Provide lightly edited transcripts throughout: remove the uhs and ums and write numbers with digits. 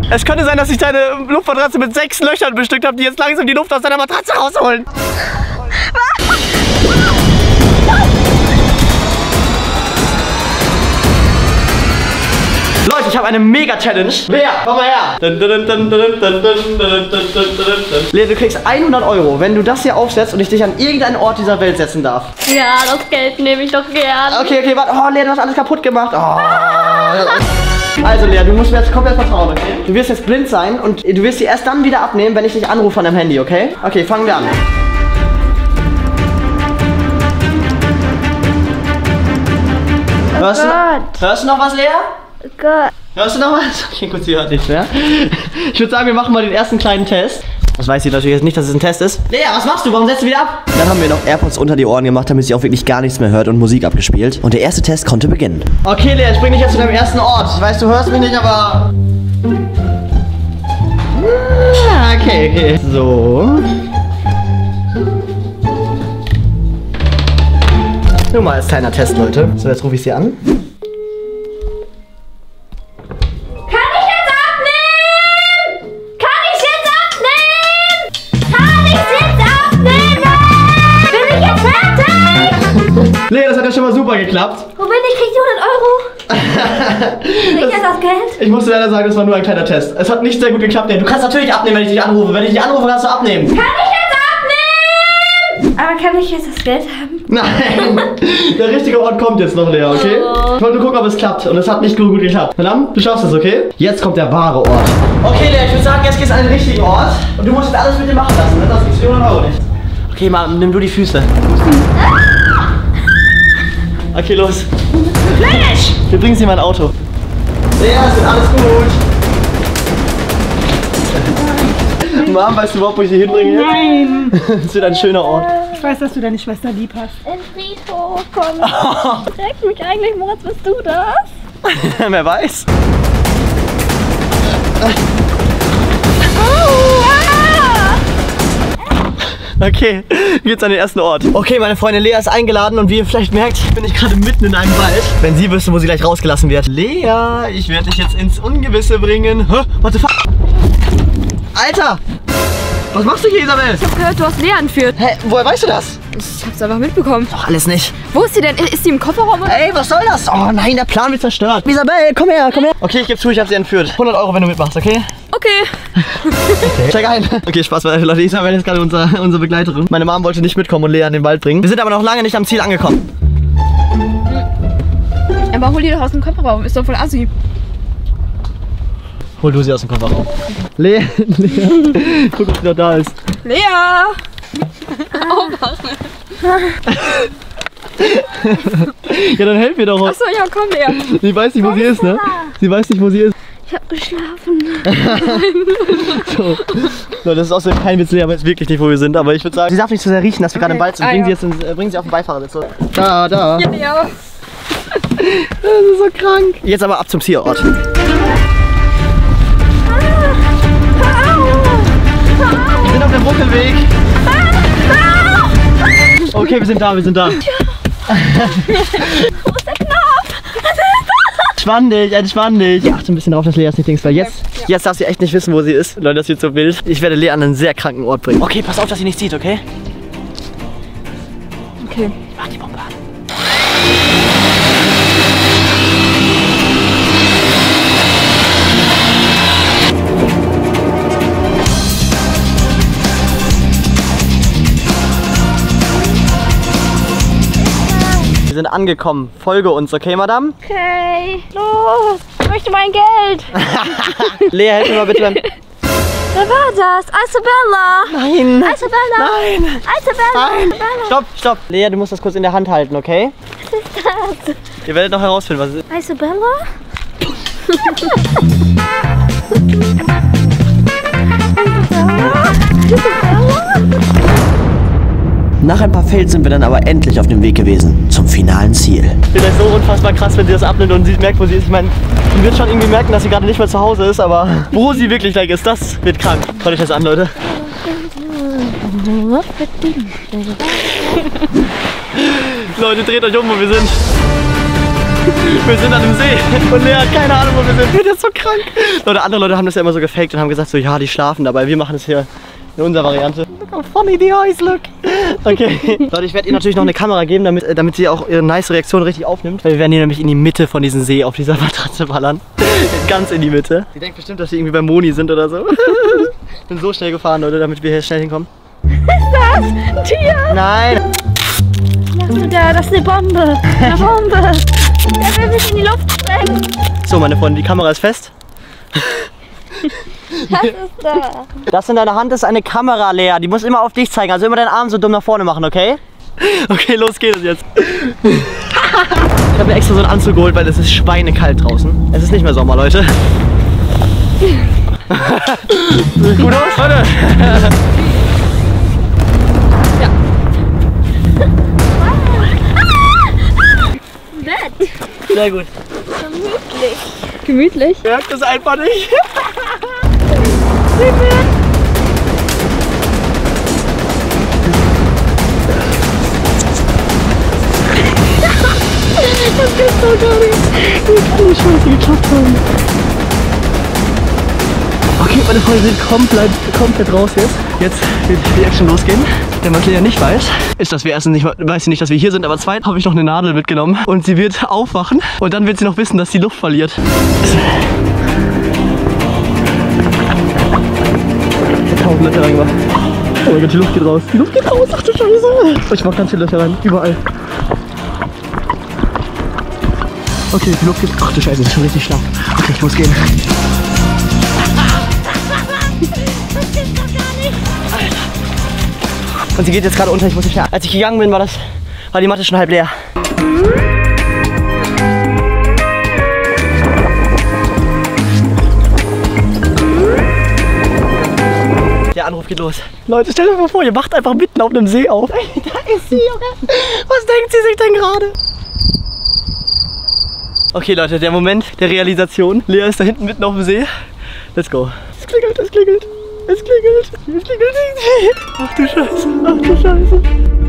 Es könnte sein, dass ich deine Luftmatratze mit 6 Löchern bestückt habe, die jetzt langsam die Luft aus deiner Matratze rausholen. Leute, ich habe eine Mega-Challenge. Lea, komm mal her. Lea, du kriegst 100 €, wenn du das hier aufsetzt und ich dich an irgendeinen Ort dieser Welt setzen darf. Ja, das Geld nehme ich doch gern. Okay, warte. Oh, Lea, du hast alles kaputt gemacht. Oh. Also, Lea, du musst mir jetzt komplett vertrauen, okay? Du wirst jetzt blind sein und du wirst sie erst dann wieder abnehmen, wenn ich dich anrufe von deinem Handy, okay? Okay, fangen wir an. Hörst du noch was, Lea? Gott. Hörst du noch was? Okay, gut, sie hört nichts mehr. Ich würde sagen, wir machen mal den ersten kleinen Test. Das weiß sie natürlich jetzt nicht, dass es ein Test ist. Lea, was machst du? Warum setzt du wieder ab? Dann haben wir noch AirPods unter die Ohren gemacht, damit sie auch wirklich gar nichts mehr hört und Musik abgespielt. Und der erste Test konnte beginnen. Okay, Lea, ich bring dich jetzt zu deinem ersten Ort. Ich weiß, du hörst mich nicht, aber... Okay. So. Nur mal als kleiner Test, Leute. So, jetzt rufe ich sie an. Lea, das hat ja schon mal super geklappt. Wo bin ich? Krieg ich 100 €? Krieg ich jetzt das Geld? Ich muss leider sagen, das war nur ein kleiner Test. Es hat nicht sehr gut geklappt. Du kannst natürlich abnehmen, wenn ich dich anrufe. Wenn ich dich anrufe, kannst du abnehmen. Kann ich jetzt abnehmen? Aber kann ich jetzt das Geld haben? Nein, der richtige Ort kommt jetzt noch, Lea, okay? Oh. Ich wollte nur gucken, ob es klappt. Und es hat nicht gut geklappt. Verdammt, du schaffst es, okay? Jetzt kommt der wahre Ort. Okay, Lea, ich würde sagen, jetzt gehst du an den richtigen Ort. Und du musst jetzt alles mit dir machen lassen, ne? Das gibt's 400 € nicht. Okay, Mann, nimm du die Füße. Okay, los. Flash! Wir bringen sie in mein Auto. Lea, es wird alles gut. Mom, weißt du überhaupt, wo ich sie hinbringe? Nein! Es wird ein schöner Ort. Ich weiß, dass du deine Schwester lieb hast. Im Friedhof, komm. Trägt mich eigentlich, Moritz, bist du das? Wer weiß. Okay, geht's an den ersten Ort. Okay, meine Freundin Lea ist eingeladen und wie ihr vielleicht merkt, bin ich gerade mitten in einem Wald. Wenn sie wüsste, wo sie gleich rausgelassen wird. Lea, ich werde dich jetzt ins Ungewisse bringen. Hä? What the fuck? Alter! Was machst du hier, Isabel? Ich hab gehört, du hast Lea entführt. Hä, woher weißt du das? Ich hab's einfach mitbekommen. Doch alles nicht. Wo ist sie denn? Ist sie im Kofferraum? Ey, was soll das? Oh nein, der Plan wird zerstört. Isabel, komm her. Okay, ich gebe zu, ich habe sie entführt. 100 €, wenn du mitmachst, okay? Okay. Steig ein. Okay, Spaß, Leute. Isabel ist gerade unsere Begleiterin. Meine Mom wollte nicht mitkommen und Lea in den Wald bringen. Wir sind aber noch lange nicht am Ziel angekommen. Aber hol die doch aus dem Kofferraum. Ist doch voll assi. Hol du sie aus dem Kofferraum. Lea. Guck, ob sie noch da ist. Lea! Aufwachen. Ja, dann helf mir doch. Achso, ja, komm, Lea. Sie weiß nicht, wo sie ist, ne? Sie weiß nicht, wo sie ist. Ich hab geschlafen. So. So, das ist auch so kein Witz, Lea weiß wirklich nicht, wo wir sind. Aber ich würde sagen, sie darf nicht zu sehr riechen, dass wir gerade im Wald sind. Bringen sie auf den Beifahrersitz. So. Da. Ja. Das ist so krank. Jetzt aber ab zum Zielort. Wir sind auf dem Ruckelweg. Okay, wir sind da. Wo ist der Knopf? Entspann dich. Ja, achte ein bisschen drauf, dass Lea es nicht links war. Jetzt darf sie echt nicht wissen, wo sie ist. Leute, das wird so wild. Ich werde Lea an einen sehr kranken Ort bringen. Okay, pass auf, dass sie nicht sieht, okay? Okay. Ich mach die Bombe an. Wir sind angekommen. Folge uns, okay, Madame? Okay. Los. Ich möchte mein Geld. Lea, helf mir mal bitte beim... Wer war das? Isabella. Nein. Isabella. Nein. Isabella. Nein. Stopp. Lea, du musst das kurz in der Hand halten, okay? Was ist das? Ihr werdet noch herausfinden, was es ist. Isabella? Nach ein paar Fails sind wir dann aber endlich auf dem Weg gewesen zum finalen Ziel. Das ist so unfassbar krass, wenn sie das abnimmt und sie merkt, wo sie ist. Ich meine, sie wird schon irgendwie merken, dass sie gerade nicht mehr zu Hause ist, aber wo sie wirklich gleich ist, das wird krank. Schaut euch das an, Leute. Leute, dreht euch um, wo wir sind. Wir sind an dem See und Lea hat keine Ahnung, wo wir sind. Der ist so krank. Leute, andere Leute haben das ja immer so gefaked und haben gesagt so, ja, die schlafen dabei. Wir machen es hier in unserer Variante. Look how funny the eyes look. Okay. Leute, ich werde ihr natürlich noch eine Kamera geben, damit sie auch ihre nice Reaktion richtig aufnimmt. Weil wir werden hier nämlich in die Mitte von diesem See auf dieser Matratze ballern. Ganz in die Mitte. Sie denkt bestimmt, dass sie irgendwie bei Moni sind oder so. Ich bin so schnell gefahren, Leute, damit wir hier schnell hinkommen. Was ist das? Ein Tier? Nein. Was ist da? Das ist eine Bombe. Eine Bombe. Der will mich in die Luft sprengen. So, meine Freunde, die Kamera ist fest. Was ist da? Das in deiner Hand ist eine Kamera, Lea. Die muss immer auf dich zeigen. Also immer deinen Arm so dumm nach vorne machen, okay? Okay, los geht es jetzt. Ich habe mir extra so einen Anzug geholt, weil es ist schweinekalt draußen. Es ist nicht mehr Sommer, Leute. Sieht gut aus, Leute? Ja. Bett. Sehr gut. Gemütlich. Gemütlich? Merkt es einfach nicht. Das geht so gar nicht. Wie kann die Scheiße geklappt haben? Okay, meine Freunde sind komplett raus jetzt. Jetzt wird die Action losgehen. Denn was Lea nicht weiß, ist, dass wir erstens nicht, weiß sie nicht, dass wir hier sind, aber zweitens habe ich noch eine Nadel mitgenommen. Und sie wird aufwachen und dann wird sie noch wissen, dass sie Luft verliert. Ich habe 1000 Löcher reingemacht. Oh mein Gott, die Luft geht raus. Die Luft geht raus, ach du Scheiße. Ich mach ganz viele Löcher rein, überall. Okay, die Luft geht. Ach du Scheiße, das ist schon richtig schlapp. Okay, ich muss gehen. Und sie geht jetzt gerade unter, ich muss nicht mehr. Als ich gegangen bin, war die Matte schon halb leer. Der Anruf geht los. Leute, stellt euch mal vor, ihr macht einfach mitten auf einem See auf. Ey, da ist sie, Junge. Was denkt sie sich denn gerade? Okay, Leute, der Moment der Realisation. Lea ist da hinten mitten auf dem See. Let's go. Es klingelt, es klingelt. Es klingelt. Es klingelt nicht. Ach du Scheiße. Ach du Scheiße.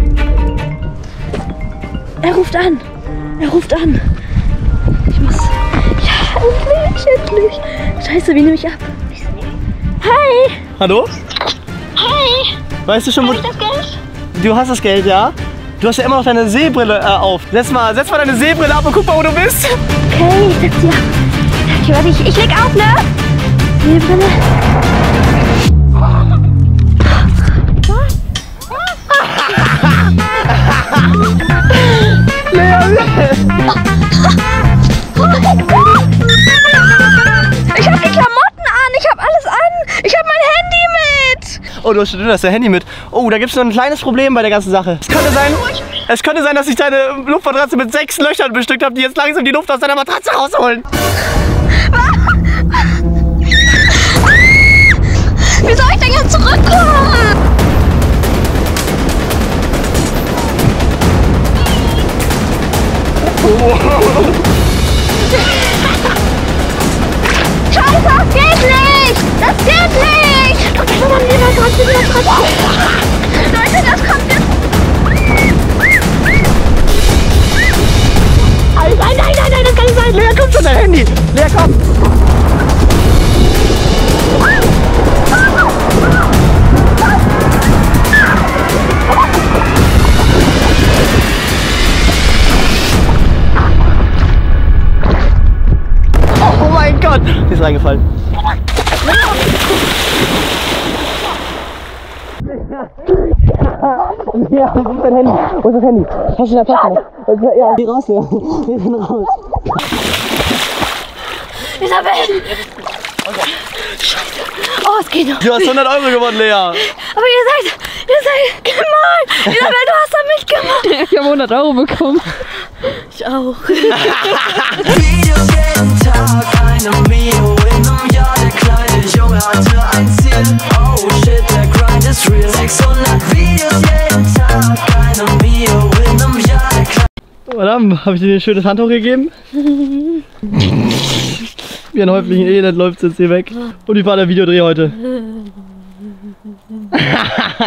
Er ruft an. Er ruft an. Ich muss... Ja, endlich. Scheiße, wie nehme ich ab? Hi. Hallo? Hi. Weißt du schon, wo... Hab ich das Geld? Du hast das Geld, ja? Du hast ja immer noch deine Seebrille auf. Setz mal deine Seebrille ab und guck mal, wo du bist. Okay, ich setz sie ab. Okay, warte, ich leg auf, ne? Seebrille. Ich hab die Klamotten an, ich hab alles an. Ich hab mein Handy mit. Oh, du hast dein Handy mit. Oh, da gibt es noch ein kleines Problem bei der ganzen Sache. Es könnte sein, dass ich deine Luftmatratze mit 6 Löchern bestückt habe, die jetzt langsam die Luft aus deiner Matratze rausholen. Wie soll ich denn jetzt zurückkommen? Scheiße, das geht nicht! Das geht nicht! Leute, das kommt jetzt... Nein, das kann nicht sein! Lea, komm schon, dein Handy! Lea, komm! Oh mein Gott! Die ist reingefallen. Ja, wo ist dein Handy? Wo ist das Handy? Hast du in der Tasche noch? Ja, geh raus, Lea. Geh raus. Isabel! Scheiße. Oh, es geht noch. Du hast 100 € gewonnen, Lea. Aber ihr seid gemein. Isabel, du hast an mich gemacht. Ich habe 100 € bekommen. Ich auch. Videos jeden Tag, eine Mio in einem Jahr. Der kleine Junge hatte ein Ziel. Oh shit, der Grind ist real. 600 Videos jeden Tag, eine Mio in einem Jahr. Madame, habe ich dir ein schönes Handtuch gegeben? Wie ein häuflichen Elend läuft es jetzt hier weg. Und wie war der Videodreh heute?